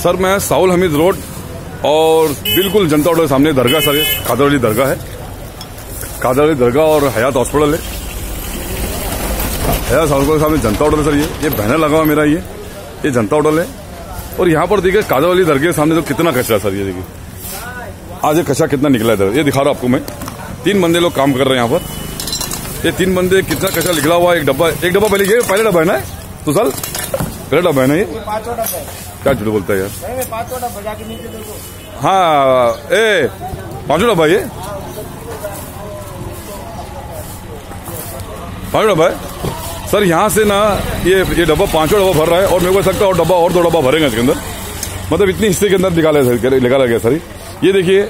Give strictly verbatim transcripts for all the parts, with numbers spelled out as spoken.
Sir मैं Saul Hamid road और बिल्कुल जनता होटल के सामने दरगाह सर, कादर अली दरगाह है। कादर अली दरगाह और हयात हॉस्पिटल है। हयात हॉस्पिटल के सामने जनता होटल है सर। ये ये बैनर लगा हुआ मेरा, ये ये जनता होटल है। और यहाँ पर देखिए कादर अली दरगाह के सामने तो कितना कचरा सर। ये देखिए आज ये कचरा कितना निकला है। ये दिखा रहा हूँ आपको मैं। तीन बंदे लोग काम कर रहे हैं यहाँ पर। ये तीन बंदे कितना कचरा निकला हुआ है। एक डब्बा एक डब्बा पहले ये पहले डब्बा है ना, तो सर पहले डब्बा है ना ये। क्या झूठ बोलता है यार। पांचों डब्बा जाके नीचे देखो। हाँ ए पांचों डब्बा ये पांचों डब्बा है सर। यहाँ से ना ये ये डब्बा पांचों डब्बा भर रहा है और मेरे को लगता है और डब्बा और दो डब्बा भरेंगे इसके अंदर। मतलब इतनी हिस्से के अंदर निकाला निकाला गया सर। ये देखिए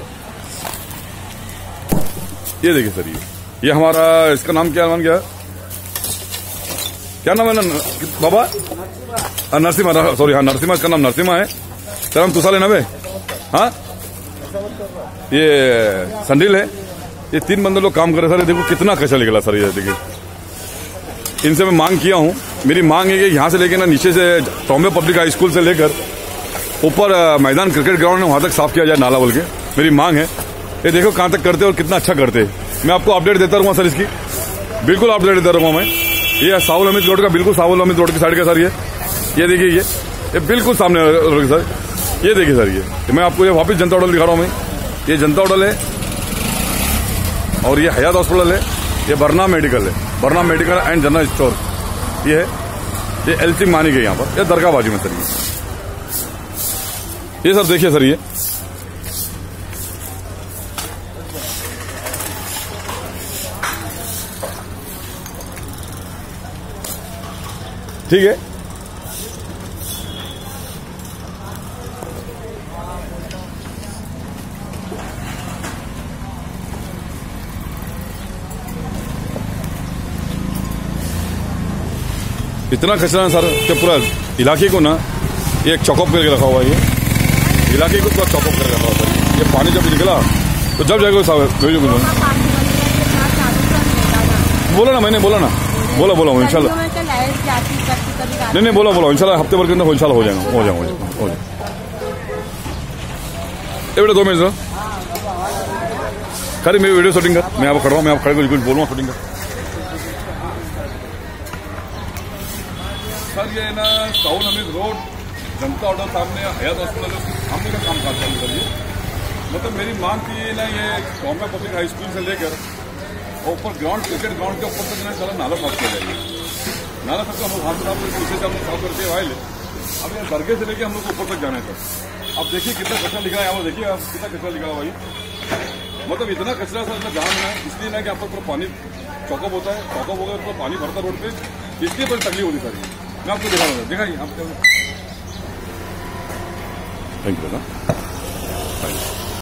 ये देखिए सर। ये ये हमारा इसका नाम क्या नाम क्या क्या नाम है ना बाबा? नरसिम्हा, सॉरी हाँ नरसिम्हा, इसका नाम नरसिम्हा है सर। हम तुसा लेना भाई। हाँ ये संडील है। ये तीन बंदे लोग काम कर रहे हैं सर। देखो कितना कचरा निकला सर। ये देखिए इनसे मैं मांग किया हूँ। मेरी मांग है कि यहाँ से लेकर ना नीचे से टॉम्बे पब्लिक हाई स्कूल से लेकर ऊपर मैदान क्रिकेट ग्राउंड है वहाँ तक साफ किया जाए नाला बोल के मेरी मांग है। ये देखो कहाँ तक करते और कितना अच्छा करते। मैं आपको अपडेट देता रहूँगा सर इसकी, बिल्कुल अपडेट देता रहूँगा मैं। ये साउल हमीद रोड का बिल्कुल साउल हमीद रोड की साइड का सर। ये ये देखिए ये ये बिल्कुल सामने सर। ये देखिए सर। ये मैं आपको ये वापस जनता होटल दिखा रहा हूँ मैं। ये जनता होटल है और ये हयात हॉस्पिटल है। ये बरना मेडिकल है, Barna medical and general store ये है। ये एलसी मानी गई यहाँ पर। ये दरगाह बाजू में सर। ये ये सर देखिए सर। ये ठीक है। इतना कचरा सर कि पूरा इलाके को ना ये एक चौकअप करके रखा हुआ है। ये इलाके को पूरा चौकअप करके रखा हुआ सर। ये पानी जब निकला तो जब जाएगा साहब बोला ना, मैंने बोला ना, बोला बोला हूँ इंशाल्लाह। नहीं नहीं बोला बोला इंशाल्लाह हफ्ते भर के अंदर इंशाल्लाह हो जाएगा हो जाएगा हो जाएगा हो जाएगा। ये बेटा दो मिनट सर खरी मेरी वीडियो शूटिंग कर। मैं आप खड़ा हूँ, मैं आप खड़े कुछ बोल रहा हूँ शूटिंग कर सर। ये ना साउल हमीद रोड जनता होटल सामने हयात हॉस्पिटल सामने का काम काज चालू करिए। मतलब मेरी मांग थी ना ये टॉम्बे पब्लिक हाई स्कूल से लेकर ऊपर ग्राउंड क्रिकेट ग्राउंड के ऊपर तक ना चला नाला साफ किया जाएगा। नाला सबका हम लोग हाथ साफ पीछे से हम लोग साफ करके आए। अब ये दरगाह से लेके हम लोग ऊपर तक जाना है सर। अब देखिए कितना कचरा लिखा है यहाँ पर। देखिए आप कितना कचरा लिखा है भाई। मतलब इतना कचरा सर इसमें जाम है इसलिए ना कि आपको पूरा पानी चौकअप होता है। चौकअप हो गया तो पानी भरता रोड पे, इसलिए बड़ी तकलीफ होती सर। मैं आपको दिखा रहा हूँ, दिखाइए आप। Thank you.